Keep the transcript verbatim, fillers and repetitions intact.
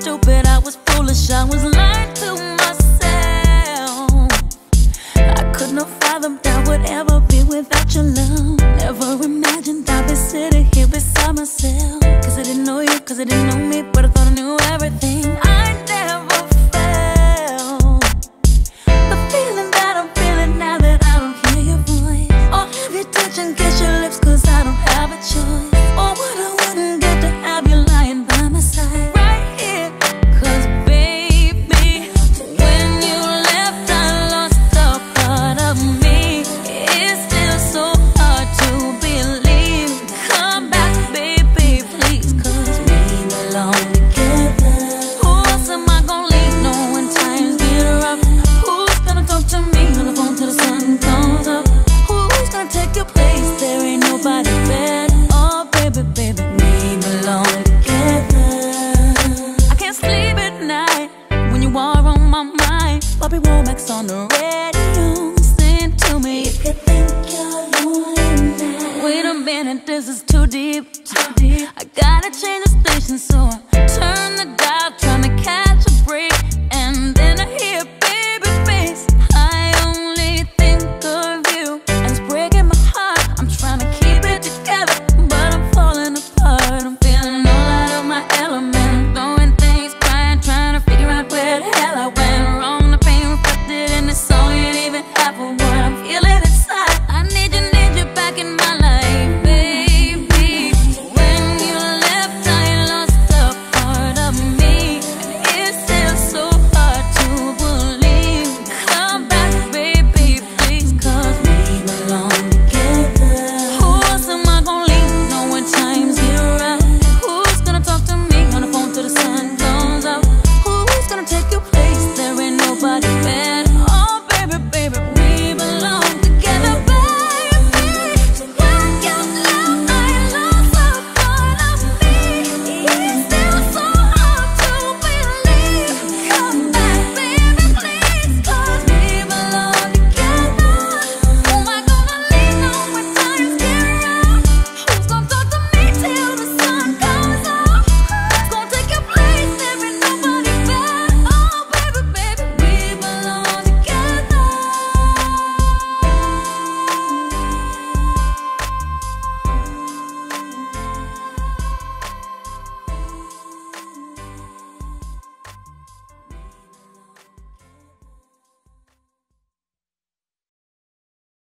stupid, I was foolish, I was lying to myself. I could not fathom that I would ever be without your love. Never imagined I'd be sitting here beside myself. Cause I didn't know you, cause I didn't know me, but I thought I knew everything. I never felt the feeling that I'm feeling now that I don't hear your voice, or have you touch and kiss your lips, cause I don't have a choice. Or what I wouldn't get to have you lying by my side right here. Cause baby, when you left I lost a part of me. It's still so hard to believe. Come back baby please, cause we belong together. Who else am I gonna leave? No, when times get rough, who's gonna talk to me on the phone till the sun comes up? Who's gonna take your place? There ain't nobody better. Oh baby, baby, we belong together. I can't sleep at night when you are on my mind. Bobby Womack's on the radio, sing to me if you think you're lonely now. Wait a minute, this is too deep, too deep. I gotta change the station so I